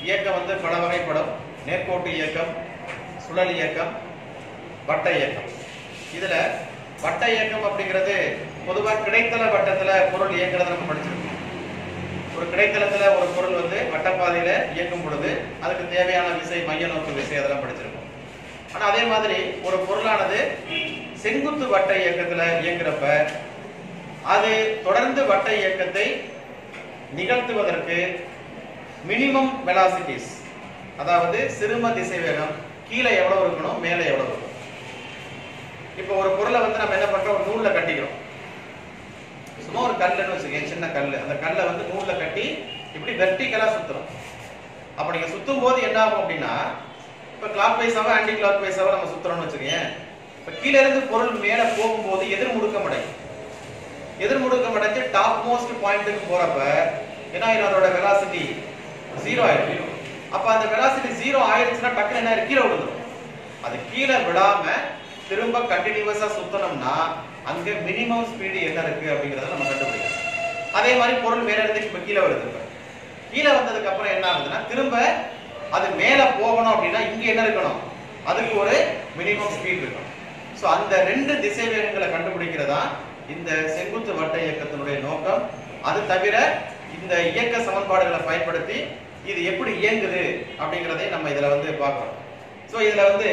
இயக்கம் வந்து பல வகைப்படும். நேர்கோட்டு இயக்கம், சுழல் இயக்கம், வட்ட இயக்கம். இதுல வட்ட இயக்கம் அப்படிங்கிறது பொதுவாக கிடைத்தள வட்டத்துல பொருள் இயங்குறத நம்ம படிச்சிருக்கோம். ஒரு கிடைத்தளத்துல ஒரு பொருள் வந்து வட்டப்பாதையில இயக்கும் பொழுது அதுக்கு தேவையான விசை, மைய நோக்கு விசை அதெல்லாம் படிச்சிருக்கோம். ஆனா அதே மாதிரி ஒரு பொருளானது செங்குத்து வட்ட இயக்கத்துல இயங்குறப்ப அது தொடர்ந்து வட்ட இயக்கத்தை நிகழ்த்துவதற்கு மினிமம் வெலாசிட்டிஸ், அதாவது சிறும திசைவேகம் கீழே எவ்வளவு இருக்கணும், மேலே எவ்வளவு இருக்கணும். இப்போ ஒரு பொருளை வந்து நம்ம என்ன பண்றோம், ஒரு நூல்ல கட்டிக்கிறோம். சும்மா ஒரு கல்லுன்னு வச்சுக்கோங்க, சின்ன கல். அந்த கல்லை வந்து நூல்ல கட்டி இப்படி வெர்டிகலா சுத்துறோம். அப்ப நீங்க சுத்தும் போது என்ன ஆகும் அப்படின்னா, இப்ப கிளாக் வைஸாவோ ஆன்டி கிளாக் வைஸாவோ நம்ம சுத்துறோம்னு வச்சுக்கோங்க. இப்ப கீழே இருந்து பொருள் மேல போகும்போது எதிர்முடுக்கம் அடையும். எதிர்முடுக்கம் அடைஞ்சு டாப் மோஸ்ட் பாயிண்ட்டுக்கு போறப்ப என்ன ஆயிடும், அதோட வெலாசிட்டி 0 ஆயிடும். அப்ப அந்த வெலாசிட்டி 0 ஆயிடுச்சுன்னா டக்குனு என்ன கீழே விழுந்துடும். அது கீழே விடாம திரும்ப கண்டினியூஸா சுத்தணும்னா அங்க மினிமம் ஸ்பீடு என்ன இருக்கு அப்படிங்கறத நம்ம கண்டுபிடிக்கணும். அதே மாதிரி பொருள் மேல இருந்து இப்ப கீழே வருது. கீழே வந்ததுக்கு அப்புறம் என்ன ஆகுதுன்னா திரும்ப அது மேல போகணும் அப்படின்னா இங்க என்ன இருக்கணும், அதுக்கு ஒரு மினிமம் ஸ்பீட் இருக்கணும். சோ அந்த ரெண்டு திசை வேகங்களை கண்டுபிடிக்கிறதா இந்த செங்குத்து வட்ட இயக்கத்தினுடைய நோக்கம். அது தவிர இந்த இயக்க சமன்பாடுகளை பயன்படுத்தி இது எப்படி இயங்குது அப்படிங்கறதை நம்ம இதுல வந்து பார்க்கிறோம். சோ இதுல வந்து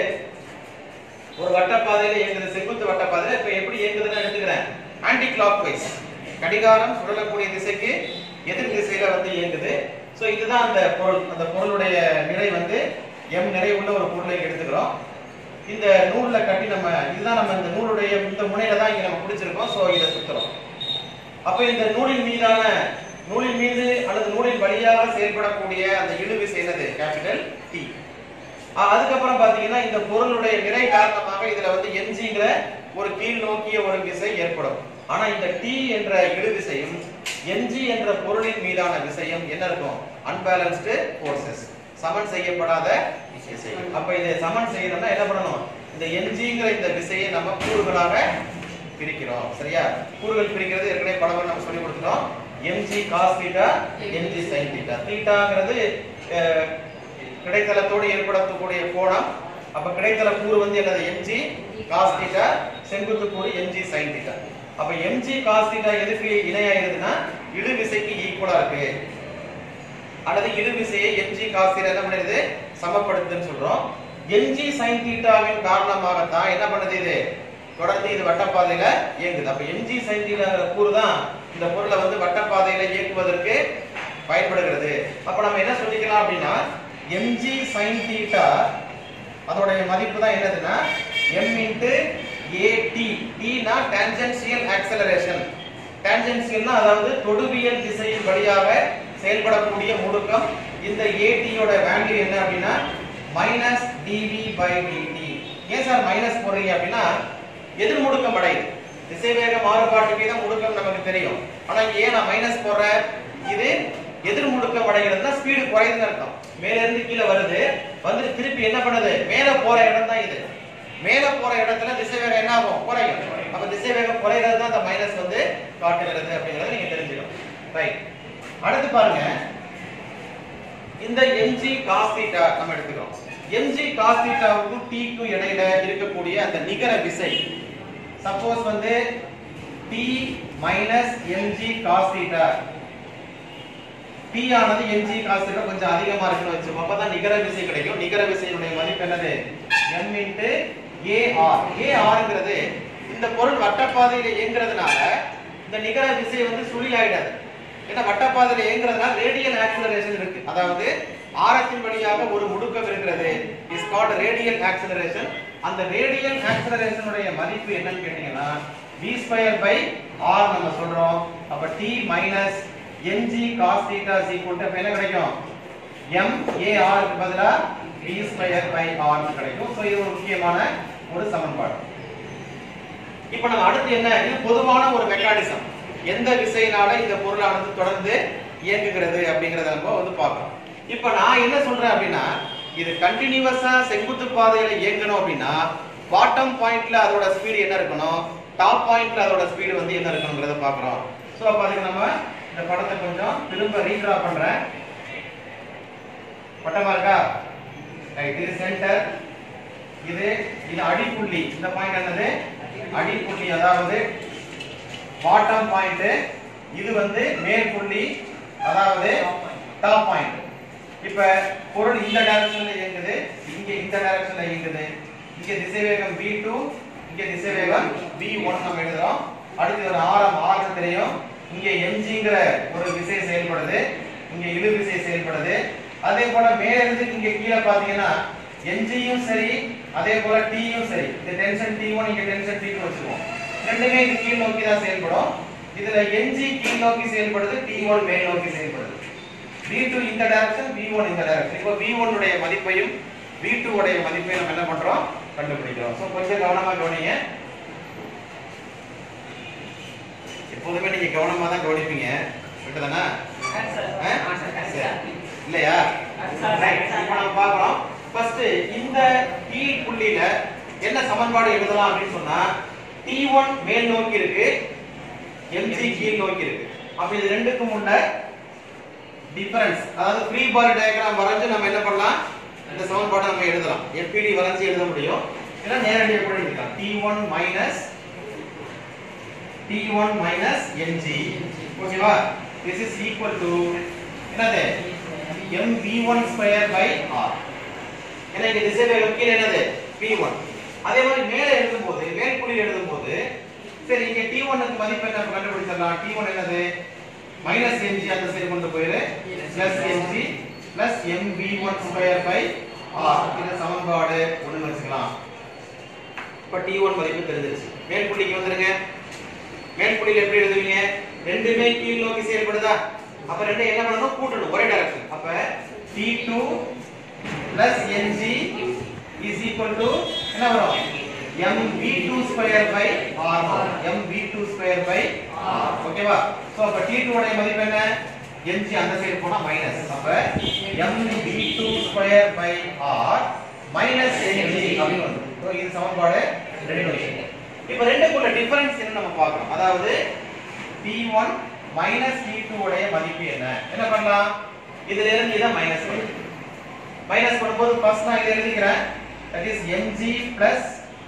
ஒரு வட்டப்பாதையில இயங்குது, செங்குத்து வட்டப்பாதையில இப்ப எப்படி இயங்குதுன்னு எடுத்துக்கிறேன். ஆன்டி கிளாக் வைஸ், கடிகாரம் சுழலக்கூடிய திசைக்கு எதிர் திசையில வந்து இயங்குது. சோ இதுதான் அந்த பொருள். அந்த பொருளுடைய நிறை வந்து m நிறை உள்ள ஒரு பொருளை எடுத்துக்கிறோம். இந்த நூல்ல கட்டி நம்ம இதுதான் நம்ம இந்த நூலுடைய இந்த முனையில தான் இங்க நம்ம பிடிச்சிருக்கோம். சோ இத சுத்துறோம். அப்ப இந்த நூலின் மீது அல்லது நூலின் வழியாக செயல்படக்கூடிய அந்த இழுவிசை என்னது, கேபிட்டல் T. அதுக்கப்புறம் பாத்தீங்கன்னா இந்த பொருளுடைய நிறை காரணமாக இதுல வந்து mgங்கிற ஒரு கீழ் நோக்கிய ஒரு விசை ஏற்படும். ஆனா இந்த T என்ற இழுவிசையும் mg என்ற பொருளின் மீதான விசையும் என்ன இருக்கும், அன்பேலன்ஸ்டு ஃபோர்சஸ், சமன் செய்யப்படாத விசை. அப்ப இதை சமன் செய்யணும்னா என்ன பண்ணணும், இந்த mgங்கிற இந்த விசையை நம்ம கூறுகளாக பிரிக்கிறோம். சரியா, கூறுகள் பிரிக்கிறது ஏற்கனவே பலமுறை நம்ம சொல்லி கொடுத்துட்டோம். mg cos θ, mg sin θ. θங்கிறது கிடைத்தளத்தோடு ஏற்படக்கூடிய கோணம். அப்ப கிடைத்தள கூறு வந்து என்னது, mg cos θ, செங்குத்து கூறு mg sin θ. அப்ப mg cos θ எதுக்கு இணையாயிருதுன்னா இழு விசைக்கு ஈக்குவலா இருக்கு, அல்லது இழு விசையை mg cos θ என்ன பண்ணுது, சமப்படுத்துதுன்னு சொல்றோம். mg sin θவின் காரணமாக தான் என்ன பண்ணுது, இது தொடர்ந்து இது வட்டப்பாதையில இயங்குது. அப்ப mg sin θங்கிற கூறு தான் இந்த பொருளை வந்து வட்டப்பாதையில இயக்குவதற்கு பயன்படுகிறது. அப்ப நம்ம என்ன சொல்லிக்கலாம் அப்படின்னா, mg sin θ அதோட மதிப்பு தான் என்னதுன்னா m into at. t னா டான்ஜென்ஷியல் ஆக்ஸலரேஷன். டான்ஜென்ஷியல்னா அதாவது தொடுவியல் திசையின் வழியாக செயல்படக்கூடிய முடுக்கம். இந்த at யோட வேல்யூ என்ன அப்படின்னா -dv/dt. ஏன் சார் மைனஸ் போடுறீங்க அப்படின்னா எதிர் முடுக்கம் அடையுது. திசைவேக மாறுபாட்டு வீதம் முடுக்கம் நமக்கு தெரியும். ஆனா இங்க ஏன் நான் மைனஸ் போடுறேன், இது எதிர் முடுக்கம் அடைகிறதுனா ஸ்பீடு குறையுதுன்னு அர்த்தம். மேல இருந்து கீழே வருது, வந்து திருப்பி என்ன பண்ணுது, மேல போற இடம் தான் இது. மேல போற இடத்துல திசைவேகம் என்ன ஆகும், குறையும். அப்ப திசைவேகம் குறைகிறது தான் அந்த மைனஸ் வந்து காட்டுகிறது அப்படிங்கறத நீங்க தெரிஞ்சுக்கணும். ரைட், அடுத்து பாருங்க, இந்த mg cos θ நம்ம எடுத்துக்கிறோம். mg cos θவுக்கும் t க்கும் இடையில இருக்கக்கூடிய அந்த நிகர விசை, சப்போஸ் வந்து t minus mg cos θ, t ஆனது mg cos θ கொஞ்சம் அதிகமா இருக்குன்னு வெச்சுப்போம். அப்பதான் நிகர விசை கிடைக்கும். நிகர விசையினுடைய மதிப்பு என்னது, m into ar. arங்கிறது இந்த பொருள் வட்டப்பாதையில இயங்குறதுனால இந்த நிகர விசை வந்து சுழி ஆயிடாது. ஏன்னா வட்டப்பாதையில இயங்குறதுனால ரேடியல் ஆக்ஸலரேஷன் இருக்கு. அதாவது ஆரத்தின் வழியாக ஒரு முடுக்கம் இருக்கிறது, இஸ் கால்ட் ரேடியல் ஆக்ஸலரேஷன். அந்த ரேடியல் ஆக்ஸலரேஷன் உடைய மதிப்பு என்னன்னு கேட்டீங்கன்னா v²/r நம்ம சொல்றோம். அப்ப t minus mg cos θ என்ன கிடைக்கும், m/ar க்கு பதிலா v²/r கிடைக்கும். சோ இது ஒரு முக்கியமான ஒரு சமன்பாடு. இப்போ நம்ம அடுத்து என்ன, இது பொதுவான ஒரு மெக்கானிசம், எந்த விசையினால இந்த பொருளானது தொடர்ந்து இயங்குகிறது அப்படிங்கறத நம்ம வந்து பார்க்கிறோம். இப்போ நான் என்ன சொல்றேன் அப்படின்னா, இது கண்டினியூவஸா செங்குத்து பாதையில இயங்கணும் அப்படின்னா பாட்டம் பாயிண்ட்ல அதோட ஸ்பீடு என்ன இருக்கணும், டாப் பாயிண்ட்ல அதோட ஸ்பீடு வந்து என்ன இருக்கணும்ங்கறத பார்க்கிறோம். சோ அப்ப அதுக்கு நம்ம இந்த படத்தை கொஞ்சம் திரும்ப ரீட்ரா பண்றேன். பட்டமா இருக்கா? ரைட், இது சென்டர், இது அடிப்புள்ளி. இந்த பாயிண்ட் என்னது? அடிப்புள்ளி, அதாவது பாட்டம் பாயிண்ட். இது வந்து மேல் புள்ளி, அதாவது டாப் பாயிண்ட். இப்ப பொருள் இந்த டைரக்ஷன்ல இயங்குது, இங்க இந்த டைரக்ஷன்ல இயங்குது. இங்க திசைவேகம் v2, இங்க திசைவேகம் v1 நம்ம எழுதுறோம். அடுத்து ஒரு ஆரம் r தெரியும். இங்க mgங்கற ஒரு விசை செயல்படுது, இங்க இழு விசை செயல்படுது. அதே போல மேல இருந்து இங்க கீழ பாத்தீங்கன்னா mgயும் சரி, அதே போல tயும் சரி. இந்த டென்ஷன் t1, இங்க டென்ஷன் t2 வச்சுக்குவோம். ரெண்டுமே இது கீழ் நோக்கி தான் செயல்படும். இதுல mg கீழ் நோக்கி செயல்படுது, t1 மேல் நோக்கி செயல்படுது. v2 இந்த டைரக்ஷன், v1 இந்த டைரக்ஷன். இப்போ v1 உடைய மதிப்பையும் v2 உடைய மதிப்பையும் நம்ம என்ன பண்றோம்? கண்டுபிடிக்கிறோம். சோ கொஞ்சம் கவனமா கவனிங்க. எப்போதுமே நீங்க கவனமா தான் கவனிப்பீங்க, சரிதானா? இல்லையா? இப்போ நம்ம பார்க்கிறோம். ஃபர்ஸ்ட் இந்த கீழ் புள்ளியில என்ன சமன்பாடு எழுதலாம் அப்படின்னு சொன்னா, t1 மேல் நோக்கி இருக்கு, mg கீழ் நோக்கி இருக்கு. அப்ப இது ரெண்டுக்கும் உள்ள டிஃபரன்ஸ், அதாவது ஃப்ரீ பாடி டயகிராம் வரைஞ்சு நம்ம என்ன பண்ணலாம்? இந்த சமன்பாட்டை நம்ம எழுதலாம். FPD வரைஞ்சு எழுத முடியும், இல்ல நேரடியாக கூட எழுதலாம். t1 minus mg, ஓகேவா? this is equal to என்னது? mv1 square by r. ஏன்னா இங்க திசைவேகம் கீழ என்னது? v1. அதே மாதிரி மேலே எழுதும்போது, மேல் புள்ளியில் எழுதும்போது, சரி இங்க t1 க்கு மதிப்பு என்ன கண்டுபிடிச்சிடலாம்? t1 என்னது? minus mg அந்த சைடு கொண்டு போயிரு, plus mg plus mv1 square by r. இது சமன்பாடு 1 வச்சுக்கலாம். இப்ப t1 மதிப்பு தெரிஞ்சிருச்சு. மேல் புள்ளிக்கு வந்துருங்க. மேல் புள்ளியில் எப்படி எழுதுவீங்க? ரெண்டுமே கீழ் நோக்கி செயல்படுதா? அப்ப ரெண்டு என்ன பண்ணணும்? கூட்டணும், ஒரே டைரக்ஷன். அப்ப t2 plus mg is equal to என்ன வரும்? mv2 square by r. mv2 square by r, ஓகேவா? சோ அப்ப t2 உடைய மதிப்பு என்ன? mg அந்த சைடு போனா மைனஸ். அப்ப mv2 square by r minus mg அப்படி வந்து. சோ இது சமன்பாடு 2. இப்போ ரெண்டுக்குள்ள டிஃபரன்ஸ் என்ன நம்ம பார்க்கணும். அதாவது t1 மைனஸ் t2 உடைய மதிப்பு என்ன? என்ன பண்ணலாம்? இதுல இருந்து இத மைனஸ் பண்ணலாம். மைனஸ் பண்ணும்போது ஃபர்ஸ்ட் நான் இத எழுதிக்கிறேன். that is mg plus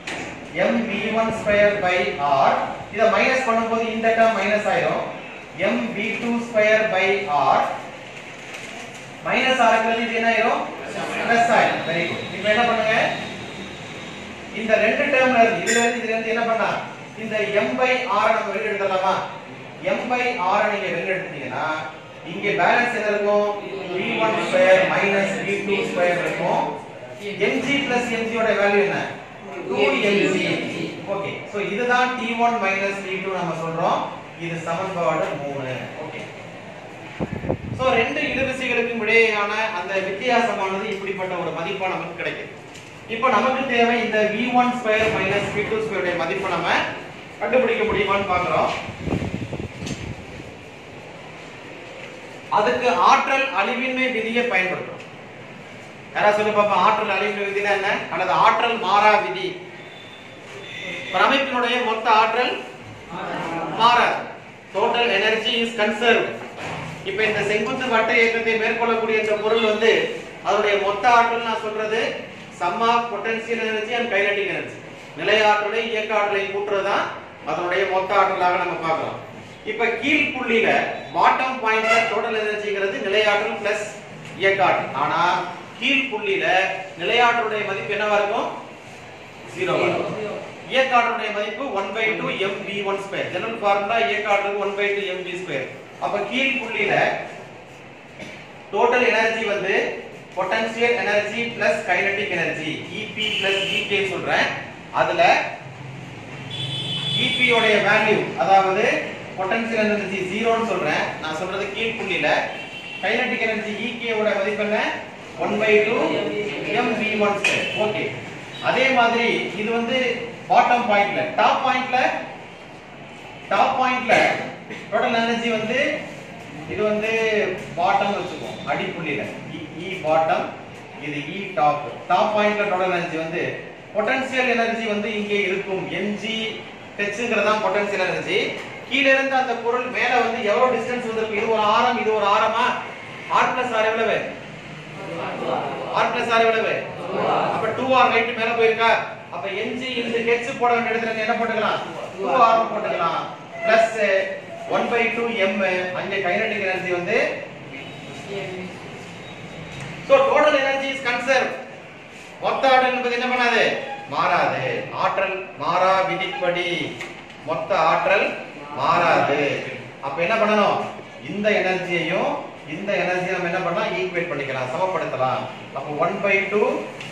mv1 square by r. இத மைனஸ் பண்ணும்போது இந்த டேர்ம் மைனஸ் ஆயிடும். mv2 square by r minus r ங்கிறது இது என்ன ஆயிடும்? பிளஸ் ஆயிடும். Very good. இப்போ என்ன பண்ணுங்க? இந்த ரெண்டு டேர்ம்ல இருந்து இதுல இருந்து என்ன பண்ணா? இந்த m by r நம்ம வெளிய எடுத்துடலாமா? m by r நீங்க வெளிய எடுத்தீங்கன்னா இங்க பேலன்ஸ் என்ன இருக்கும்? v1 square minus v2 square இருக்கும். mg plus mg ஓட வேல்யூ என்ன? 2mg. ஓகே, சோ இதுதான் t1 minus t2 நம்ம சொல்றோம். இது சமன்பாடு 3. ஓகே, சோ ரெண்டு இழுவிசைகளுக்கும் இடையேயான அந்த வித்தியாசமானது இப்படிப்பட்ட ஒரு மதிப்பா நமக்கு கிடைக்குது. இப்போ நமக்கு தேவை இந்த v1 square minus v2 square உடைய மதிப்பை நம்ம கண்டுபிடிக்க முடியுமான்னு பார்க்கிறோம். அதுக்கு ஆற்றல் அழிவின்மை விதியை பயன்படுத்துறோம். யாரா சொல்லி பாப்போம், ஆற்றல் அழிவின்மை விதினா என்ன? அல்லது ஆற்றல் மாறா விதி. அமைப்பினுடைய மொத்த ஆற்றல் மாறாது. Total energy is conserved. இப்போ இந்த செங்குத்து வட்ட இயக்கத்தை மேற்கொள்ளக்கூடிய இந்த பொருள் வந்து அதனுடைய மொத்த ஆற்றல் நான் சொல்றது sum of potential energy and kinetic energy. நிலை ஆற்றலை இயக்க ஆற்றலை கூட்டுறதுதான் அதனுடைய மொத்த ஆற்றலாக நம்ம பார்க்கலாம். இப்ப கீழ் புள்ளியில பாட்டம் பாயிண்ட்ல டோட்டல் எனர்ஜிங்கிறது நிலை ஆற்றல் பிளஸ் இயக்க ஆற்றல். ஆனா கீழ் புள்ளியில நிலை ஆற்றலுடைய மதிப்பு என்னவா இருக்கும்? 0 இருக்கும். இயக்க ஆற்றலுடைய மதிப்பு 1/2 mv1 ஜெனரல் ஃபார்முலா இயக்க ஆற்றலுக்கு 1/2 mv². அப்ப கீழ் புள்ளியில டோட்டல் எனர்ஜி வந்து potential energy plus kinetic energy EP plus EK சொல்றேன். அதுல EP உடைய வேல்யூ அதாவது பொட்டன்ஷியல் எனர்ஜி 0 ன்னு சொல்றேன். நான் சொல்றது கீழ் புள்ளியில கைனடிக் எனர்ஜி EK ஓட மதிப்பு என்ன? 1/2 mv1². ஓகே, அதே மாதிரி இது வந்து பாட்டம் பாயிண்ட்ல டாப் பாயிண்ட்ல டோட்டல் எனர்ஜி வந்து இது வந்து பாட்டம் வச்சுக்குவோம். அடிப்புள்ளியில E பாட்டம், இது E டாப். டாப் பாயிண்ட்ல டோட்டல் எனர்ஜி வந்து பொட்டன்ஷியல் எனர்ஜி வந்து இங்கே இருக்கும். mg ஹெச்ங்கிறதா பொட்டன்ஷியல் எனர்ஜி. கீழ இருந்து அந்த பொருள் மேல வந்து எவ்வளவு டிஸ்டன்ஸ் வந்திருக்கு? இது ஒரு ஆரம், இது ஒரு ஆரமா? r plus r எவ்வளவு? r plus r எவ்வளவு அப்ப 2r ரைட் மேல போயிருக்கா அப்ப ng into h போட வேண்டிய இடத்துல என்ன போட்டுக்கலாம் 2r போட்டுக்கலாம் பிளஸ் 1/2 m அங்க கைனடிக் எனர்ஜி வந்து so total energy is conserved மொத்த ஆற்றல் என்பது என்ன பண்ணாது மாறாது ஆற்றல் மாறா விதிப்படி மொத்த ஆற்றல் மாறாது அப்ப என்ன பண்ணனும் இந்த எனர்ஜியையும் இந்த எனர்ஜியை நம்ம என்ன பண்ணலாம் ஈக்குவேட் பண்ணிக்கலாம் சமப்படுத்தலாம் அப்ப 1/2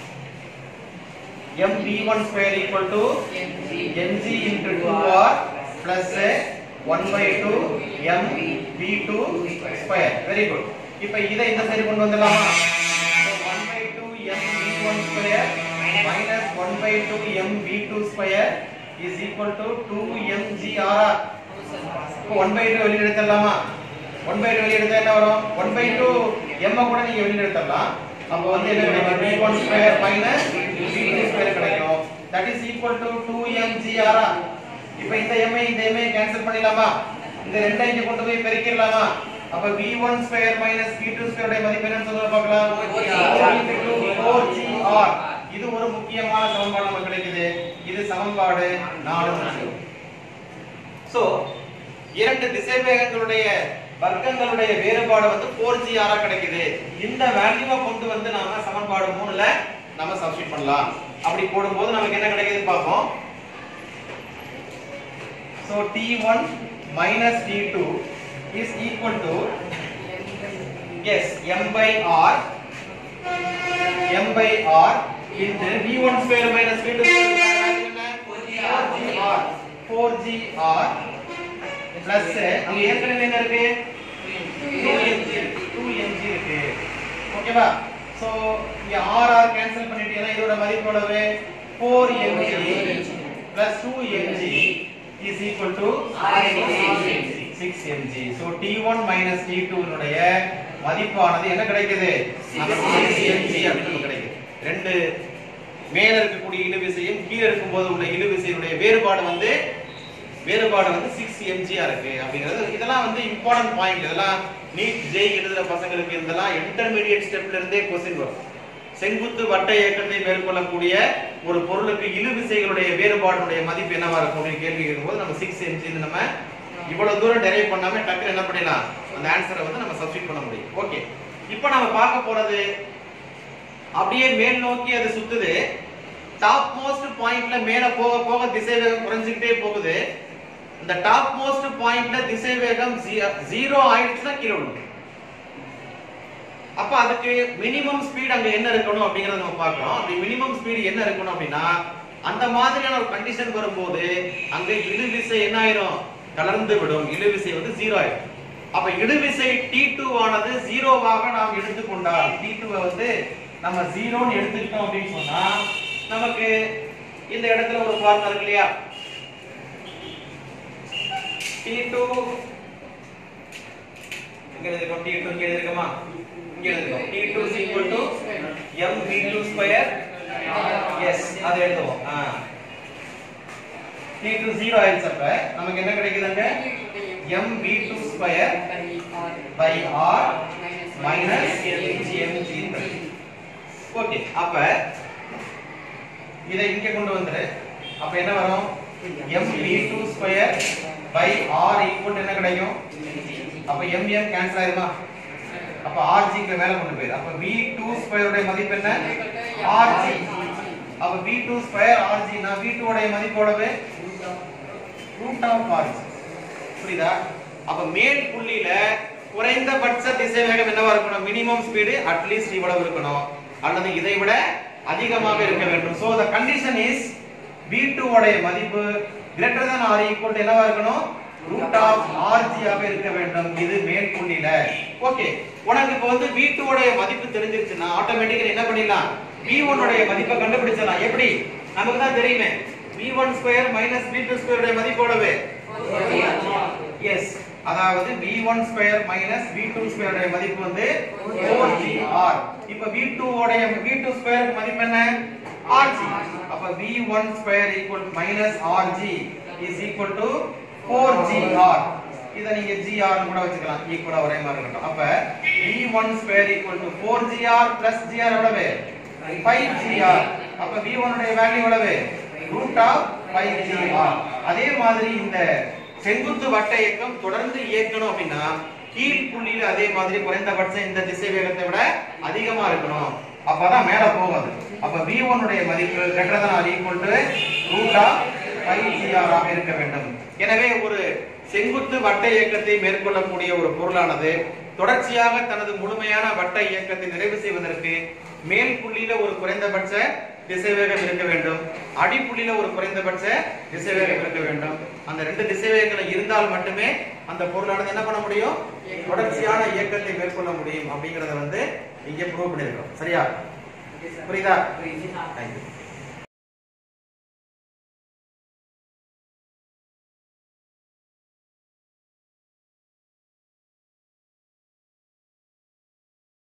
mv1 equal to mg into 2r plus 1/2 mv2 square very good இப்ப இதை இந்த சைடு கொண்டு வந்துடலாமா so 1/2 mv1 square minus 1/2 mv2 square is equal to 2 mgrr இப்போ 1/2 வெளிய எடுத்துடலாமா 1/2 வெளிய எடுத்தா என்ன வரும் 1/2 m கூட நீங்க வெளிய எடுத்துடலாம் அப்ப வந்து என்ன கிடைக்கும் v1 square minus v2 square கிடைக்கும் that is equal to 2mgrr இப்போ இந்த m இந்த m கேன்சல் பண்ணிடலாமா இந்த ரெண்டை இங்க கொண்டு போய் பெருக்கிடலாமா அப்ப v1 square minus v2 square உடைய மதிப்பு என்னன்னு சொல்லுங்க பார்க்கலாம் 4gr இது ஒரு முக்கியமான சமன்பாடு நமக்கு கிடைக்குது இது சமன்பாடு 4 சோ இரண்டு திசைவேகங்களுடைய வர்க்கங்களுடைய வேறுபாடு வந்து 4gr ஆ கிடைக்குது இந்த வேல்யூவை கொண்டு வந்து நாம சமன்பாடு 3ல நாம சப்ஸ்டிட்யூட் பண்ணலாம் அப்படி போடும்போது நமக்கு என்ன கிடைக்குதுன்னு பாப்போம் so t1 minus t2 is equal to yes m by r into v1 square minus v2 square 4gr plus அங்க ஏற்கனவே என்ன இருக்கு 2mg இருக்கு ஓகேவா சோ இங்க r கேன்சல் பண்ணிட்டீங்கன்னா இதோட மதிப்பு எவ்வளவு 4mg plus 2mg is equal to 6mg so t1 minus t2 னுடைய மதிப்பானது என்ன கிடைக்குது நமக்கு 6mg அப்படினு கிடைக்குது ரெண்டு மேல இருக்கக்கூடிய இழுவிசையும் கீழ இருக்கும்போது உள்ள இழுவிசையுடைய வேறுபாடு வந்து 6mg ஆ இருக்கு அப்படிங்கிறது இதெல்லாம் வந்து இம்பார்ட்டன்ட் பாயிண்ட் இதெல்லாம் நீட் ஜே எழுதுற பசங்களுக்கு இதெல்லாம் இன்டர்மீடியேட் ஸ்டெப்ல இருந்தே क्वेश्चन வரும் செங்குத்து வட்ட இயக்கத்தை மேற்கொள்ளக்கூடிய ஒரு பொருளுக்கு இழுவிசைகளுடைய வேறுபாடுடைய மதிப்பு என்னவா இருக்கும் அப்படினு கேள்வி கேட்கும்போது நம்ம 6mg ன்னு நம்ம இவ்வளவு தூரம் டெரைவ் பண்ணாம டக்குனு என்ன பண்ணிடலாம் அந்த ஆன்சரை வந்து நம்ம சப்ஸ்டிட்யூட் பண்ண முடியும் ஓகே இப்போ நாம பார்க்க போறது அப்படியே மேல் நோக்கி அது சுத்துது டாப் மோஸ்ட் பாயிண்ட்ல மேல போக போக திசைவேகம் குறைஞ்சிட்டே போகுது இந்த டாப் மோஸ்ட் பாயிண்ட்ல திசைவேகம் 0 ஆயிடுச்சுனா கீழ விழும் அப்ப அதுக்கு மினிமம் ஸ்பீட் அங்க என்ன இருக்கணும் அப்படிங்கறத நம்ம பார்க்கறோம் அப்படி மினிமம் ஸ்பீட் என்ன இருக்கணும் அப்படினா அந்த மாதிரியான ஒரு கண்டிஷன் வரும்போது அங்க இழுவிசை என்ன ஆயிரும் கலந்து விடும் இழுவிசை வந்து 0 ஆயிடும் அப்ப இழுவிசை t2 ஆனது 0 ஆக நாம் எடுத்துக்கொண்டால் t2 வந்து நம்ம 0 ன்னு எடுத்துக்கிட்டோம் அப்படினு சொன்னா நமக்கு இந்த இடத்துல ஒரு ஃபார்முலா இருக்கு இல்லையா t2 இங்க எழுதிருக்கோம் t2 இங்க எழுதிருக்கோமா இங்க எழுதிருக்கோம் t2 mv2 ஸ்கொயர் எஸ் அது எழுதுவோம் t2 0 ஆயிடுச்சப்ப நமக்கு என்ன கிடைக்குதுங்க mv2 square by r minus mg okay அப்ப இதை இங்க கொண்டு வந்துரு அப்ப என்ன வரும் mv2 square by r equal என்ன கிடைக்கும் அப்ப mm கேன்சல் ஆயிருமா அப்ப rg க்கு மேல கொண்டு போயிரு அப்ப v2 ஸ்கொயர் உடைய மதிப்பு என்ன rg அப்ப v2 ஸ்கொயர் rg நான் v2 உடைய மதிப்பு எவ்வளவு √rg புரியுதா அப்ப மேல் புள்ளியில குறைந்தபட்ச திசைவேகம் என்னவா இருக்கணும் மினிமம் ஸ்பீடு அட்லீஸ்ட் இவ்வளவு இருக்கணும் அல்லது இதை விட அதிகமாக இருக்க வேண்டும் so the condition is v2 உடைய மதிப்பு greater than or equal to என்னவா இருக்கணும் √rg ஆக இருக்க வேண்டும் இது மேல் புள்ளியில ஓகே உனக்கு இப்போ வந்து v2 உடைய மதிப்பு தெரிஞ்சிருச்சுனா ஆட்டோமேட்டிக்கலி என்ன பண்ணிடலாம் v1 உடைய மதிப்பை கண்டுபிடிச்சலாம் எப்படி நமக்கு தான் தெரியுமே v1 square minus v2 square உடைய மதிப்பு எவ்வளவு எஸ் அதாவது v1 square minus v2 square உடைய மதிப்பு வந்து 4gr இப்போ v2 உடைய v2 ஸ்கொயர் மதிப்பு என்ன rg அப்ப v1 square equal minus rg is equal to 4gr இத நீங்க gr கூட வச்சுக்கலாம், ஈக்குவலா ஒரே மாதிரி இருக்கட்டும். அப்ப v1 square equal to 4gr plus gr எவ்வளவு 5gr. அப்ப v1 உடைய வேல்யூ எவ்வளவு √5gr. அதே மாதிரி இந்த செங்குத்து வட்ட இயக்கம் தொடர்ந்து இயக்கணும் அப்படின்னா கீழ் புள்ளியில அதே மாதிரி குறைந்தபட்சம் இந்த திசை வேகத்தை விட அதிகமா இருக்கணும், அப்பதான் மேல போகுது. அப்ப v1 உடைய மதிப்பு greater than or equal to √5gr ஆக இருக்க வேண்டும். எனவே ஒரு செங்குத்து வட்ட இயக்கத்தை மேற்கொள்ளக்கூடிய ஒரு பொருளானது தொடர்ச்சியாக தனது முழுமையான வட்ட இயக்கத்தை நிறைவு செய்வதற்கு மேல் புள்ளியில ஒரு குறைந்தபட்ச திசைவேகம் இருக்க வேண்டும், அடிப்புள்ளியில ஒரு குறைந்தபட்ச திசைவேகம் இருக்க வேண்டும். அந்த ரெண்டு திசைவேகங்கள் இருந்தால் மட்டுமே அந்த பொருளானது என்ன பண்ண முடியும், தொடர்ச்சியான இயக்கத்தை மேற்கொள்ள முடியும் அப்படிங்கறத இங்க ப்ரூவ் பண்ணிருக்கோம். சரியா? புரியுதா?